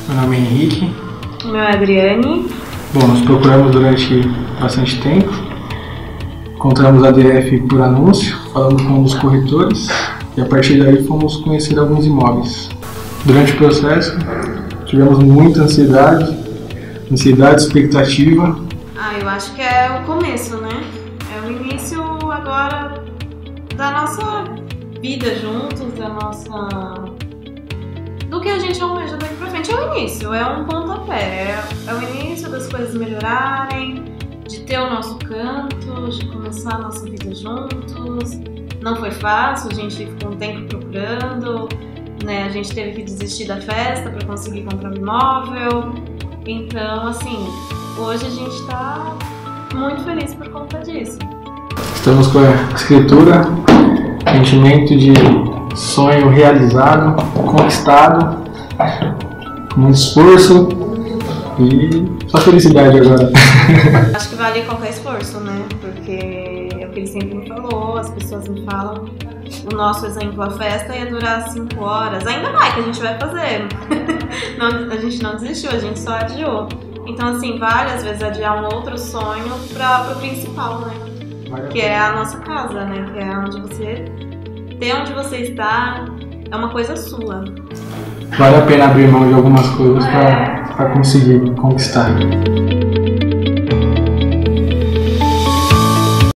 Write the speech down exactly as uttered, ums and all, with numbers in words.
Meu nome é Henrique. Meu é Adriane. Bom, nós procuramos durante bastante tempo. Encontramos a D F por anúncio, falando com um dos corretores, e a partir daí fomos conhecer alguns imóveis. Durante o processo, tivemos muita ansiedade, ansiedade, expectativa. Ah, eu acho que é o começo, né? É o início agora da nossa vida juntos, da nossa... do que a gente almeja daqui pra frente. É o início, é um pontapé, é, é o início das coisas melhorarem, de ter o nosso canto, de começar a nossa vida juntos. Não foi fácil, a gente ficou um tempo procurando, né? A gente teve que desistir da festa para conseguir comprar um imóvel. Então, assim, hoje a gente tá muito feliz por conta disso. Estamos com a escritura, sentimento de sonho realizado, conquistado, muito esforço e só felicidade agora. Acho que vale qualquer esforço, né? Porque é o que ele sempre me falou, as pessoas me falam. O nosso exemplo, a festa ia durar cinco horas. Ainda vai, que a gente vai fazer. Não, a gente não desistiu, a gente só adiou. Então, assim, vale às vezes adiar um outro sonho para o principal, né? Que é a nossa casa, né? Que é onde você... ter onde você está é uma coisa sua. Vale a pena abrir mão de algumas coisas para conseguir conquistar.